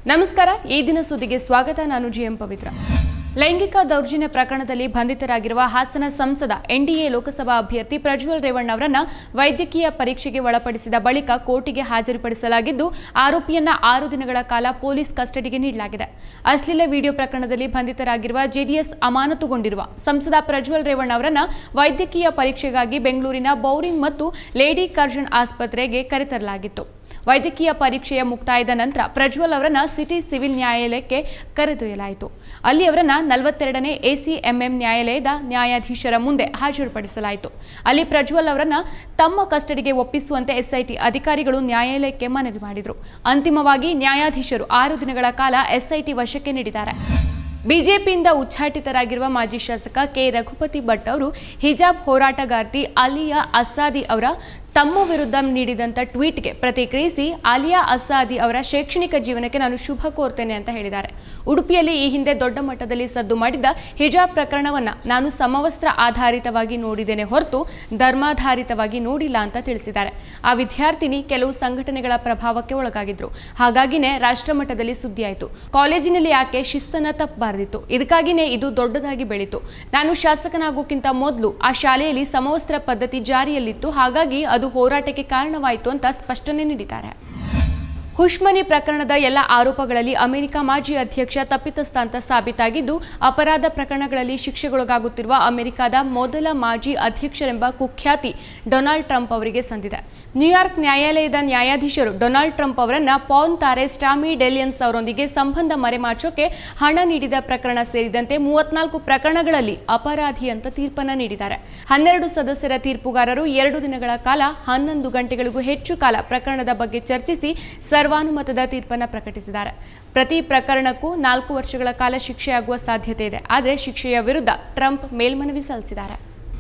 ನಮಸ್ಕಾರ ಈ ದಿನ ಸುದ್ದಿಗೆ ಸ್ವಾಗತ ನಾನು ಜಿಎಂ ಪವಿತ್ರ ಲೈಂಗಿಕ ದೌರ್ಜನ್ಯ ಪ್ರಕರಣದಲ್ಲಿ ಬಂಧಿತರಾಗಿರುವ ಹಾಸನ ಸಂಸದ ಎನ್ಡಿಎ ಲೋಕಸಭಾ ಅಭ್ಯರ್ಥಿ ಪ್ರಜ್ವಲ್ ರೇವಣ್ಣ ಅವರನ್ನು ವೈದ್ಯಕೀಯ ಪರೀಕ್ಷೆಗೆ ಒಳಪಡಿಸಿದ ಬಳಿಕ ಕೋರ್ಟಿಗೆ ಹಾಜರುಪಡಿಸಲಾಗಿದ್ದು ಆರೋಪಿಯನ್ನ 6 ದಿನಗಳ ಕಾಲ ಪೊಲೀಸ್ ಕಸ್ಟಡಿಗೆ ನೀಡಲಾಗಿದೆ ಅಶ್ಲೀಲ ವಿಡಿಯೋ ಪ್ರಕರಣದಲ್ಲಿ ಬಂಧಿತರಾಗಿರುವ ಜೆಡಿಎಸ್ ಅಮಾನತುಗೊಂಡಿರುವ ಸಂಸದ ಪ್ರಜ್ವಲ್ ರೇವಣ್ಣ ಅವರನ್ನು ವೈದ್ಯಕೀಯ ಪರೀಕ್ಷೆಗಾಗಿ ಬೆಂಗಳೂರಿನ ಬೌರಿಂಗ್ ಮತ್ತು ಲೇಡಿ ಕರ್ಜನ್ ಆಸ್ಪತ್ರೆಗೆ ಕರೆತರಲಾಗಿತ್ತು ವೈದ್ಯಕೀಯ ಪರೀಕ್ಷೆಯ ಮುಕ್ತಾಯದ ನಂತರ ಪ್ರಜ್ವಲ್ ಅವರನ್ನು ಸಿಟಿ ಸಿವಿಲ್ ನ್ಯಾಯಾಲಯಕ್ಕೆ ಕರೆದೊಯ್ಯಲಾಯಿತು ಅಲ್ಲಿ ಅವರನ್ನು 42ನೇ ಎಸಿಎಂಎಂ ನ್ಯಾಯಾಲಯದ ನ್ಯಾಯಾಧೀಶರ ಮುಂದೆ ಹಾಜರುಪಡಿಸಲಾಯಿತು ಅಲ್ಲಿ ಪ್ರಜ್ವಲ್ ಅವರನ್ನು ತಮ್ಮ ಕಸ್ಟಡಿಗೆ ಒಪ್ಪಿಸುವಂತೆ ಎಸ್ಐಟಿ ಅಧಿಕಾರಿಗಳು ನ್ಯಾಯಾಲಯಕ್ಕೆ ಮನವಿ ಮಾಡಿದರು ಅಂತಿಮವಾಗಿ ನ್ಯಾಯಾಧೀಶರು 6 ದಿನಗಳ ಕಾಲ ಎಸ್ಐಟಿ ವಶಕ್ಕೆ ನೀಡಿದ್ದಾರೆ ಬಿಜೆಪಿಯಿಂದ ಉಚ್ಚಾಟಿತರಾಗಿರುವ ಮಾಜಿ ಶಾಸಕ ಕೆ ರಘುಪತಿ ಭಟ್ ಅವರು ಹಿಜಾಬ್ ಹೋರಾಟಗಾರ್ತಿ ಆಲಿಯಾ ಅಸಾದಿ ಅವರ ತಮ್ಮ ವಿರುದ್ಧ ನೀಡಿದಂತ ಟ್ವೀಟ್ಗೆ ಪ್ರತಿಕ್ರಿಯಿಸಿ ಆಲಿಯಾ ಅಸಾದಿ ಅವರ ಶೈಕ್ಷಣಿಕ ಜೀವನಕ್ಕೆ ನಾನು ಶುಭ ಕೋರ್ತೇನೆ ಅಂತ ಹೇಳಿದ್ದಾರೆ ಉಡುಪಿಯಲ್ಲಿ ಈ ಹಿಂದೆ ದೊಡ್ಡ ಮಟ್ಟದಲ್ಲಿ ಸದ್ದು ಮಾಡಿದ್ದ ಹಿಜಾಬ್ ಪ್ರಕರಣವನ್ನ ನಾನು ಸಮವಸ್ತ್ರ ಆಧಾರಿತವಾಗಿ ನೋಡಿದ್ದೇನೆ ಹೊರತು ಧರ್ಮಾಧಾರಿತವಾಗಿ ನೋಡಿಲ್ಲ ಅಂತ ತಿಳಿಸಿದ್ದಾರೆ ಆ ವಿದ್ಯಾರ್ಥಿನಿ ಕೆಲವು ಸಂಘಟನೆಗಳ ಪ್ರಭಾವಕ್ಕೆ ಒಳಗಾಗಿದ್ರು ಹಾಗಾಗಿನೇ ರಾಷ್ಟ್ರ ಮಟ್ಟದಲ್ಲಿ ಸುದ್ದಿಯಾಯಿತು ಕಾಲೇಜಿನಲ್ಲಿ ಯಾಕೆ ಶಿಸ್ತನ್ನ ತಪ್ಪಬಾರದಿತ್ತು ಇದಕ್ಕಾಗಿನೇ ಇದು ದೊಡ್ಡದಾಗಿ ಬೆಳೀತು ನಾನು ಶಾಸಕನಾಗೋಕ್ಕಿಂತ ಮೊದಲು ಆ ಶಾಲೆಯಲ್ಲಿ ಸಮವಸ್ತ್ರ ಪದ್ಧತಿ ಜಾರಿಯಲ್ಲಿತ್ತು ಹಾಗಾಗಿ ಅದು ಹೋರಾಟಕ್ಕೆ ಕಾರಣವಾಯಿತು ಅಂತ ಸ್ಪಷ್ಟನೆ ನೀಡಿದ್ದಾರೆ ಹುಶ್ಮನಿ ಪ್ರಕರಣದ ಎಲ್ಲ ಆರೋಪಗಳಲ್ಲಿ ಅಮೆರಿಕ ಮಾಜಿ ಅಧ್ಯಕ್ಷ ತಪ್ಪಿತಸ್ಥ ಅಂತ ಸಾಬೀತಾಗಿದ್ದು ಅಪರಾಧ ಪ್ರಕರಣಗಳಲ್ಲಿ ಶಿಕ್ಷೆಗೊಳಗಾಗುತ್ತಿರುವ ಅಮೆರಿಕದ ಮೊದಲ ಮಾಜಿ ಅಧ್ಯಕ್ಷರೆಂಬ ಕುಖ್ಯಾತಿ ಡೊನಾಲ್ಡ್ ಟ್ರಂಪ್ ಅವರಿಗೆ ಸಂದಿದೆ ನ್ಯೂಯಾರ್ಕ್ ನ್ಯಾಯಾಲಯದ ನ್ಯಾಯಾಧೀಶರು ಡೊನಾಲ್ಡ್ ಟ್ರಂಪ್ ಅವರನ್ನ ಪಾನ್ ತಾರೆ ಸ್ಟಾಮಿ ಡೆಲಿಯನ್ಸ್ ಅವರೊಂದಿಗೆ ಸಂಬಂಧ ಮರೆಮಾಚೋಕೆ ಹಣ ನೀಡಿದ ಪ್ರಕರಣ ಸೇರಿದಂತೆ 34 ಪ್ರಕರಣಗಳಲ್ಲಿ ಅಪರಾಧಿ ಅಂತ ತೀರ್ಪನ್ನು ನೀಡಿದ್ದಾರೆ 12 ಸದಸ್ಯರ ತೀರ್ಪುಗಾರರು 2 ದಿನಗಳ ಕಾಲ 11 ಗಂಟೆಗಳಿಗೂ ಹೆಚ್ಚು ಕಾಲ ಪ್ರಕರಣದ ಬಗ್ಗೆ ಚರ್ಚಿಸಿ ಸರ್ವಾನುಮತದ ತೀರ್ಪನ್ನು ಪ್ರಕಟಿಸಿದ್ದಾರೆ ಪ್ರತಿ ಪ್ರಕರಣಕ್ಕೂ 4 ವರ್ಷಗಳ ಕಾಲ ಶಿಕ್ಷೆಯಾಗುವ ಸಾಧ್ಯತೆ ಇದೆ ಆದರೆ ಶಿಕ್ಷೆಯ ವಿರುದ್ಧ ಟ್ರಂಪ್ ಮೇಲ್ಮನವಿ ಸಲ್ಲಿಸಿದ್ದಾರೆ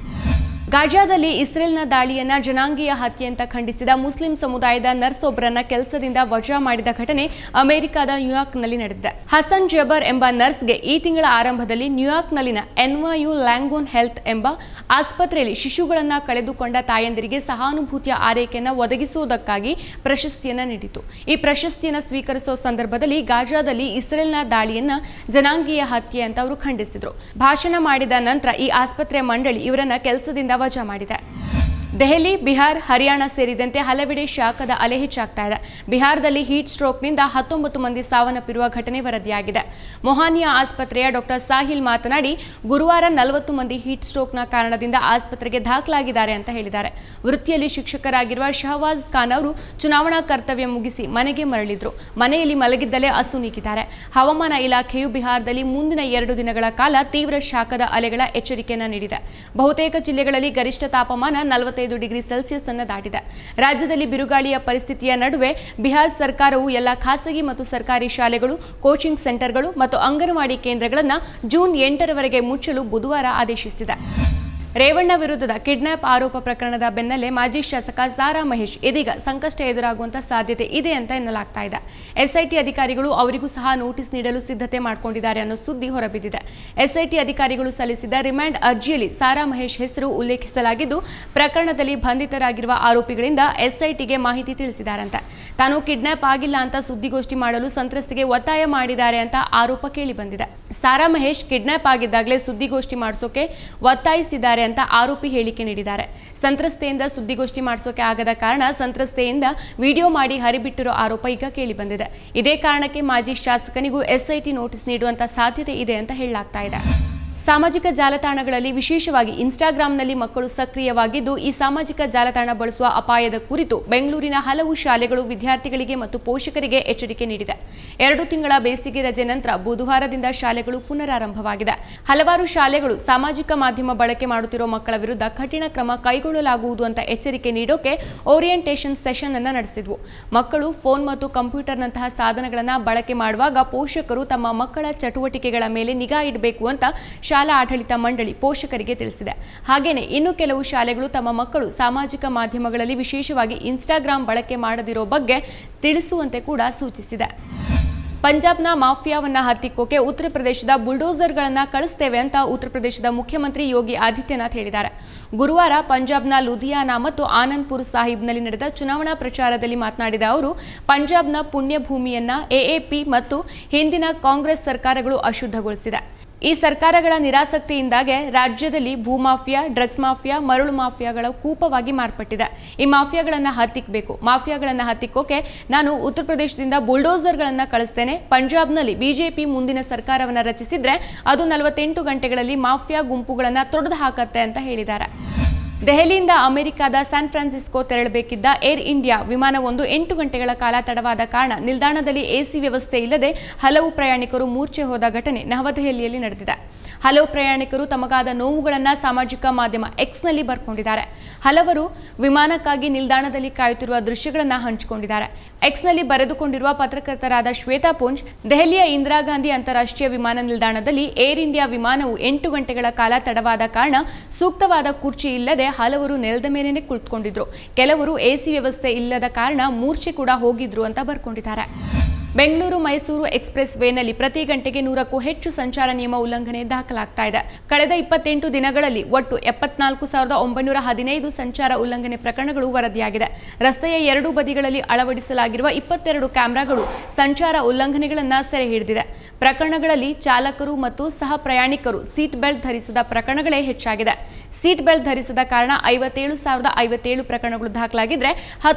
ಗಾಜಾದಲ್ಲಿ ಇಸ್ರೇಲ್ನ ದಾಳಿಯನ್ನ ಜನಾಂಗೀಯ ಹತ್ಯೆ ಅಂತ ಖಂಡಿಸಿದ ಮುಸ್ಲಿಂ ಸಮುದಾಯದ ನರ್ಸ್ ಒಬ್ಬರನ್ನ ಕೆಲಸದಿಂದ ವಜಾ ಮಾಡಿದ ಘಟನೆ ಅಮೆರಿಕದ ನ್ಯೂಯಾರ್ಕ್ನಲ್ಲಿ ನಡೆದಿದೆ ಹಸನ್ ಜಬರ್ ಎಂಬ ನರ್ಸ್ಗೆ ಈ ತಿಂಗಳ ಆರಂಭದಲ್ಲಿ ನ್ಯೂಯಾರ್ಕ್ನಲ್ಲಿನ ಎನ್ವಯು ಲ್ಯಾಂಗೋನ್ ಹೆಲ್ತ್ ಎಂಬ ಆಸ್ಪತ್ರೆಯಲ್ಲಿ ಶಿಶುಗಳನ್ನ ಕಳೆದುಕೊಂಡ ತಾಯಂದಿರಿಗೆ ಸಹಾನುಭೂತಿಯ ಆರೈಕೆಯನ್ನು ಒದಗಿಸುವುದಕ್ಕಾಗಿ ಪ್ರಶಸ್ತಿಯನ್ನ ನೀಡಿತು ಈ ಪ್ರಶಸ್ತಿಯನ್ನು ಸ್ವೀಕರಿಸುವ ಸಂದರ್ಭದಲ್ಲಿ ಗಾಜಾದಲ್ಲಿ ಇಸ್ರೇಲ್ನ ದಾಳಿಯನ್ನ ಜನಾಂಗೀಯ ಹತ್ಯೆ ಅಂತ ಅವರು ಖಂಡಿಸಿದ್ರು ಭಾಷಣ ಮಾಡಿದ ನಂತರ ಈ ಆಸ್ಪತ್ರೆ ಮಂಡಳಿ ಇವರನ್ನ ಕೆಲಸದಿಂದ ವಜಾ ಮಾಡಿದೆ ದೆಹಲಿ ಬಿಹಾರ್ ಹರಿಯಾಣ ಸೇರಿದಂತೆ ಹಲವೆಡೆ ಶಾಖದ ಅಲೆ ಹೆಚ್ಚಾಗ್ತಾ ಇದೆ ಬಿಹಾರದಲ್ಲಿ ಹೀಟ್ ಸ್ಟ್ರೋಕ್ನಿಂದ 19 ಮಂದಿ ಸಾವನ್ನಪ್ಪಿರುವ ಘಟನೆ ವರದಿಯಾಗಿದೆ ಮೊಹಾನಿಯಾ ಆಸ್ಪತ್ರೆಯ ಡಾಕ್ಟರ್ ಸಾಹಿಲ್ ಮಾತನಾಡಿ ಗುರುವಾರ 40 ಮಂದಿ ಹೀಟ್ ಸ್ಟ್ರೋಕ್ನ ಕಾರಣದಿಂದ ಆಸ್ಪತ್ರೆಗೆ ದಾಖಲಾಗಿದ್ದಾರೆ ಅಂತ ಹೇಳಿದ್ದಾರೆ ವೃತ್ತಿಯಲ್ಲಿ ಶಿಕ್ಷಕರಾಗಿರುವ ಶಹವಾಜ್ ಖಾನ್ ಅವರು ಚುನಾವಣಾ ಕರ್ತವ್ಯ ಮುಗಿಸಿ ಮನೆಗೆ ಮರಳಿದ್ರು ಮನೆಯಲ್ಲಿ ಮಲಗಿದ್ದಲೇ ಅಸುನೀಗಿದ್ದಾರೆ ಹವಾಮಾನ ಇಲಾಖೆಯು ಬಿಹಾರದಲ್ಲಿ ಮುಂದಿನ 2 ದಿನಗಳ ಕಾಲ ತೀವ್ರ ಶಾಖದ ಅಲೆಗಳ ಎಚ್ಚರಿಕೆಯನ್ನು ನೀಡಿದೆ ಬಹುತೇಕ ಜಿಲ್ಲೆಗಳಲ್ಲಿ ಗರಿಷ್ಠ ತಾಪಮಾನ 45 ಡಿಗ್ರಿ ಸೆಲ್ಸಿಯಸ್ ಅನ್ನು ದಾಟಿದೆ ರಾಜ್ಯದಲ್ಲಿ ಬಿರುಗಾಳಿಯ ಪರಿಸ್ಥಿತಿಯ ನಡುವೆ ಬಿಹಾರ ಸರ್ಕಾರವು ಎಲ್ಲ ಖಾಸಗಿ ಮತ್ತು ಸರ್ಕಾರಿ ಶಾಲೆಗಳು ಕೋಚಿಂಗ್ ಸೆಂಟರ್ಗಳು ಮತ್ತು ಅಂಗನವಾಡಿ ಕೇಂದ್ರಗಳನ್ನು ಜೂನ್ 8ರವರೆಗೆ ಮುಚ್ಚಲು ಬುಧವಾರ ಆದೇಶಿಸಿದೆ ರೇವಣ್ಣ ವಿರುದ್ಧದ ಕಿಡ್ನಾಪ್ ಆರೋಪ ಪ್ರಕರಣದ ಬೆನ್ನಲ್ಲೇ ಮಾಜಿ ಶಾಸಕ ಸಾರಾ ಮಹೇಶ್ ಇದೀಗ ಸಂಕಷ್ಟ ಎದುರಾಗುವಂತ ಸಾಧ್ಯತೆ ಇದೆ ಅಂತ ಎನ್ನಲಾಗ್ತಾ ಇದೆ ಎಸ್ಐಟಿ ಅಧಿಕಾರಿಗಳು ಅವರಿಗೂ ಸಹ ನೋಟಿಸ್ ನೀಡಲು ಸಿದ್ಧತೆ ಮಾಡಿಕೊಂಡಿದ್ದಾರೆ ಅನ್ನೋ ಸುದ್ದಿ ಹೊರಬಿದ್ದಿದೆ ಎಸ್ಐಟಿ ಅಧಿಕಾರಿಗಳು ಸಲ್ಲಿಸಿದ ರಿಮಾಂಡ್ ಅರ್ಜಿಯಲ್ಲಿ ಸಾರಾ ಮಹೇಶ್ ಹೆಸರು ಉಲ್ಲೇಖಿಸಲಾಗಿದ್ದು ಪ್ರಕರಣದಲ್ಲಿ ಬಂಧಿತರಾಗಿರುವ ಆರೋಪಿಗಳಿಂದ ಎಸ್ಐಟಿಗೆ ಮಾಹಿತಿ ತಿಳಿಸಿದ್ದಾರಂತೆ ತಾನು ಕಿಡ್ನಾಪ್ ಆಗಿಲ್ಲ ಅಂತ ಸುದ್ದಿಗೋಷ್ಠಿ ಮಾಡಲು ಸಂತ್ರಸ್ತೆಗೆ ಒತ್ತಾಯ ಮಾಡಿದ್ದಾರೆ ಅಂತ ಆರೋಪ ಕೇಳಿ ಬಂದಿದೆ ಸಾರಾ ಮಹೇಶ್ ಕಿಡ್ನಾಪ್ ಆಗಿದ್ದಾಗಲೇ ಸುದ್ದಿಗೋಷ್ಠಿ ಮಾಡಿಸೋಕೆ ಒತ್ತಾಯಿಸಿದ್ದಾರೆ ಅಂತ ಆರೋಪಿ ಹೇಳಿಕೆ ನೀಡಿದ್ದಾರೆ ಸಂತ್ರಸ್ತೆಯಿಂದ ಸುದ್ದಿಗೋಷ್ಠಿ ಮಾಡಿಸೋಕೆ ಆಗದ ಕಾರಣ ಸಂತ್ರಸ್ತೆಯಿಂದ ವಿಡಿಯೋ ಮಾಡಿ ಹರಿಬಿಟ್ಟಿರೋ ಆರೋಪ ಈಗ ಕೇಳಿ ಬಂದಿದೆ ಇದೇ ಕಾರಣಕ್ಕೆ ಮಾಜಿ ಶಾಸಕನಿಗೂ ಎಸ್ಐಟಿ ನೋಟಿಸ್ ನೀಡುವಂತ ಸಾಧ್ಯತೆ ಇದೆ ಅಂತ ಹೇಳಲಾಗ್ತಾ ಇದೆ ಸಾಮಾಜಿಕ ಜಾಲತಾಣಗಳಲ್ಲಿ ವಿಶೇಷವಾಗಿ ಇನ್ಸ್ಟಾಗ್ರಾಂನಲ್ಲಿ ಮಕ್ಕಳು ಸಕ್ರಿಯವಾಗಿದ್ದು ಈ ಸಾಮಾಜಿಕ ಜಾಲತಾಣ ಬಳಸುವ ಅಪಾಯದ ಕುರಿತು ಬೆಂಗಳೂರಿನ ಹಲವು ಶಾಲೆಗಳು ವಿದ್ಯಾರ್ಥಿಗಳಿಗೆ ಮತ್ತು ಪೋಷಕರಿಗೆ ಎಚ್ಚರಿಕೆ ನೀಡಿದೆ 2 ತಿಂಗಳ ಬೇಸಿಗೆ ರಜೆ ನಂತರ ಬುಧವಾರದಿಂದ ಶಾಲೆಗಳು ಪುನರಾರಂಭವಾಗಿದೆ ಹಲವಾರು ಶಾಲೆಗಳು ಸಾಮಾಜಿಕ ಮಾಧ್ಯಮ ಬಳಕೆ ಮಾಡುತ್ತಿರುವ ಮಕ್ಕಳ ವಿರುದ್ಧ ಕಠಿಣ ಕ್ರಮ ಕೈಗೊಳ್ಳಲಾಗುವುದು ಅಂತ ಎಚ್ಚರಿಕೆ ನೀಡೋಕೆ ಓರಿಯೆಂಟೇಷನ್ ಸೆಷನ್ ಅನ್ನು ನಡೆಸಿದ್ವು ಮಕ್ಕಳು ಫೋನ್ ಮತ್ತು ಕಂಪ್ಯೂಟರ್ನಂತಹ ಸಾಧನಗಳನ್ನು ಬಳಕೆ ಮಾಡುವಾಗ ಪೋಷಕರು ತಮ್ಮ ಮಕ್ಕಳ ಚಟುವಟಿಕೆಗಳ ಮೇಲೆ ನಿಗಾ ಇಡಬೇಕು ಅಂತ ಶಾಲಾ ಆಡಳಿತ ಮಂಡಳಿ ಪೋಷಕರಿಗೆ ತಿಳಿಸಿದೆ ಹಾಗೇನೇ ಇನ್ನು ಕೆಲವು ಶಾಲೆಗಳು ತಮ್ಮ ಮಕ್ಕಳು ಸಾಮಾಜಿಕ ಮಾಧ್ಯಮಗಳಲ್ಲಿ ವಿಶೇಷವಾಗಿ ಇನ್ಸ್ಟಾಗ್ರಾಂ ಬಳಕೆ ಮಾಡದಿರೋ ಬಗ್ಗೆ ತಿಳಿಸುವಂತೆ ಕೂಡ ಸೂಚಿಸಿದೆ ಪಂಜಾಬ್ನ ಮಾಫಿಯಾವನ್ನ ಹತ್ತಿಕ್ಕೋಕೆ ಉತ್ತರ ಪ್ರದೇಶದ ಬುಲ್ಡೋಸರ್ಗಳನ್ನ ಕಳಿಸ್ತೇವೆ ಅಂತ ಉತ್ತರ ಪ್ರದೇಶದ ಮುಖ್ಯಮಂತ್ರಿ ಯೋಗಿ ಆದಿತ್ಯನಾಥ್ ಹೇಳಿದ್ದಾರೆ. ಗುರುವಾರ ಪಂಜಾಬ್ನ ಲುಧಿಯಾನಾ ಮತ್ತು ಆನಂದ್ಪುರ್ ಸಾಹಿಬ್ನಲ್ಲಿ ನಡೆದ ಚುನಾವಣಾ ಪ್ರಚಾರದಲ್ಲಿ ಮಾತನಾಡಿದ ಅವರು, ಪಂಜಾಬ್ನ ಪುಣ್ಯಭೂಮಿಯನ್ನ ಎಎಪಿ ಮತ್ತು ಹಿಂದಿನ ಕಾಂಗ್ರೆಸ್ ಸರ್ಕಾರಗಳು ಅಶುದ್ಧಗೊಳಿಸಿದೆ. ಈ ಸರ್ಕಾರಗಳ ನಿರಾಸಕ್ತಿಯಿಂದಾಗೆ ರಾಜ್ಯದಲ್ಲಿ ಭೂಮಾಫಿಯಾ, ಡ್ರಗ್ಸ್ ಮಾಫಿಯಾ, ಮರಳು ಮಾಫಿಯಾಗಳ ಕೂಪವಾಗಿ ಮಾರ್ಪಟ್ಟಿದೆ. ಈ ಮಾಫಿಯಾಗಳನ್ನು ಹತ್ತಿಕ್ಕಬೇಕು. ಮಾಫಿಯಾಗಳನ್ನು ಹತ್ತಿಕ್ಕೋಕೆ ನಾನು ಉತ್ತರ ಪ್ರದೇಶದಿಂದ ಬುಲ್ಡೋಸರ್ಗಳನ್ನು ಕಳಿಸ್ತೇನೆ. ಪಂಜಾಬ್ನಲ್ಲಿ ಬಿಜೆಪಿ ಮುಂದಿನ ಸರ್ಕಾರವನ್ನು ರಚಿಸಿದ್ರೆ ಅದು 48 ಗಂಟೆಗಳಲ್ಲಿ ಮಾಫಿಯಾ ಗುಂಪುಗಳನ್ನು ತೊಡೆದು ಹಾಕತ್ತೆ ಅಂತ ಹೇಳಿದ್ದಾರೆ. ದೆಹಲಿಯಿಂದ ಅಮೆರಿಕದ ಸ್ಯಾನ್ ಫ್ರಾನ್ಸಿಸ್ಕೋ ತೆರಳಬೇಕಿದ್ದ ಏರ್ ಇಂಡಿಯಾ ವಿಮಾನವೊಂದು 8 ಗಂಟೆಗಳ ಕಾಲ ತಡವಾದ ಕಾರಣ ನಿಲ್ದಾಣದಲ್ಲಿ ಎಸಿ ವ್ಯವಸ್ಥೆ ಇಲ್ಲದೆ ಹಲವು ಪ್ರಯಾಣಿಕರು ಮೂರ್ಛೆ ಹೋದ ಘಟನೆ ನವದೆಹಲಿಯಲ್ಲಿ ನಡೆದಿದೆ. ಹಲವು ಪ್ರಯಾಣಿಕರು ತಮಗಾದ ನೋವುಗಳನ್ನು ಸಾಮಾಜಿಕ ಮಾಧ್ಯಮ ಎಕ್ಸ್ನಲ್ಲಿ ಬರ್ಕೊಂಡಿದ್ದಾರೆ. ಹಲವರು ವಿಮಾನಕ್ಕಾಗಿ ನಿಲ್ದಾಣದಲ್ಲಿ ಕಾಯುತ್ತಿರುವ ದೃಶ್ಯಗಳನ್ನು ಹಂಚಿಕೊಂಡಿದ್ದಾರೆ. ಎಕ್ಸ್ನಲ್ಲಿ ಬರೆದುಕೊಂಡಿರುವ ಪತ್ರಕರ್ತರಾದ ಶ್ವೇತಾ ಪೂಂಜ್, ದೆಹಲಿಯ ಇಂದಿರಾ ಗಾಂಧಿ ಅಂತಾರಾಷ್ಟ್ರೀಯ ವಿಮಾನ ನಿಲ್ದಾಣದಲ್ಲಿ ಏರ್ ಇಂಡಿಯಾ ವಿಮಾನವು 8 ಗಂಟೆಗಳ ಕಾಲ ತಡವಾದ ಕಾರಣ ಸೂಕ್ತವಾದ ಕುರ್ಚಿ ಇಲ್ಲದೆ ಹಲವರು ನೆಲದ ಮೇಲೇನೆ ಕುಳಿತುಕೊಂಡಿದ್ರು. ಕೆಲವರು ಎಸಿ ವ್ಯವಸ್ಥೆ ಇಲ್ಲದ ಕಾರಣ ಮೂರ್ಛೆ ಕೂಡ ಹೋಗಿದ್ರು ಅಂತ ಬರ್ಕೊಂಡಿದ್ದಾರೆ. ಬೆಂಗಳೂರು ಮೈಸೂರು ಎಕ್ಸ್ಪ್ರೆಸ್ ವೇನಲ್ಲಿ ಪ್ರತಿ ಗಂಟೆಗೆ 100ಕ್ಕೂ ಹೆಚ್ಚು ಸಂಚಾರ ನಿಯಮ ಉಲ್ಲಂಘನೆ ದಾಖಲಾಗ್ತಾ ಇದೆ. ಕಳೆದ 28 ದಿನಗಳಲ್ಲಿ ಒಟ್ಟು 74,915 ಸಂಚಾರ ಉಲ್ಲಂಘನೆ ಪ್ರಕರಣಗಳು ವರದಿಯಾಗಿದೆ. ರಸ್ತೆಯ ಎರಡೂ ಬದಿಗಳಲ್ಲಿ ಅಳವಡಿಸಲಾಗಿರುವ 22 ಕ್ಯಾಮೆರಾಗಳು ಸಂಚಾರ ಉಲ್ಲಂಘನೆಗಳನ್ನು ಸೆರೆ ಹಿಡಿದಿದೆ. ಪ್ರಕರಣಗಳಲ್ಲಿ ಚಾಲಕರು ಮತ್ತು ಸಹ ಪ್ರಯಾಣಿಕರು ಸೀಟ್ ಬೆಲ್ಟ್ ಧರಿಸದ ಪ್ರಕರಣಗಳೇ ಹೆಚ್ಚಾಗಿದೆ. ಸೀಟ್ ಬೆಲ್ಟ್ ಧರಿಸದ ಕಾರಣ 57,057 ಪ್ರಕರಣಗಳು ದಾಖಲಾಗಿದ್ರೆ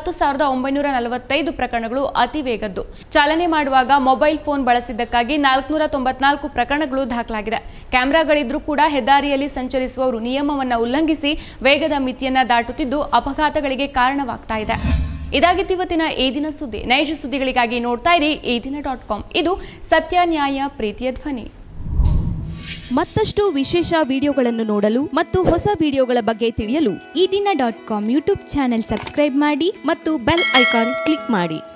10,945 ಪ್ರಕರಣಗಳು ಅತಿ ವೇಗದ್ದು. ಚಾಲನೆ ಮಾಡುವಾಗ ಮೊಬೈಲ್ ಫೋನ್ ಬಳಸಿದ್ದಕ್ಕಾಗಿ 494 ಪ್ರಕರಣಗಳು ದಾಖಲಾಗಿದೆ. ಕ್ಯಾಮೆರಾಗಳಿದ್ರೂ ಕೂಡ ಹೆದ್ದಾರಿಯಲ್ಲಿ ಸಂಚರಿಸುವವರು ನಿಯಮವನ್ನು ಉಲ್ಲಂಘಿಸಿ ವೇಗದ ಮಿತಿಯನ್ನ ದಾಟುತ್ತಿದ್ದು ಅಪಘಾತಗಳಿಗೆ ಕಾರಣವಾಗ್ತಾ ಇದೆ. ಇದಾಗಿತ್ತು ಇವತ್ತಿನ ಈ ದಿನ ಸುದ್ದಿ. ನೈಜ ಸುದ್ದಿಗಳಿಗಾಗಿ ನೋಡ್ತಾ ಇರಿ eDina.com. ಇದು ಸತ್ಯ, ನ್ಯಾಯ, ಪ್ರೀತಿಯ ಧ್ವನಿ. ಮತ್ತಷ್ಟು ವಿಶೇಷ ವಿಡಿಯೋಗಳನ್ನು ನೋಡಲು ಮತ್ತು ಹೊಸ ವಿಡಿಯೋಗಳ ಬಗ್ಗೆ ತಿಳಿಯಲು eDina.com ಯೂಟ್ಯೂಬ್ ಚಾನೆಲ್ ಸಬ್ಸ್ಕ್ರೈಬ್ ಮಾಡಿ ಮತ್ತು ಬೆಲ್ ಐಕಾನ್ ಕ್ಲಿಕ್ ಮಾಡಿ.